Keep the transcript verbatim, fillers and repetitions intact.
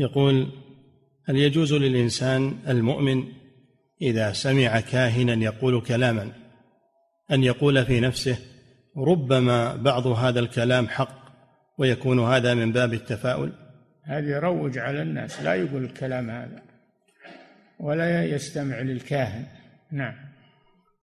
يقول: هل يجوز للإنسان المؤمن إذا سمع كاهنا يقول كلاما أن يقول في نفسه ربما بعض هذا الكلام حق ويكون هذا من باب التفاؤل؟ هذا يروج على الناس، لا يقول الكلام هذا ولا يستمع للكاهن. نعم.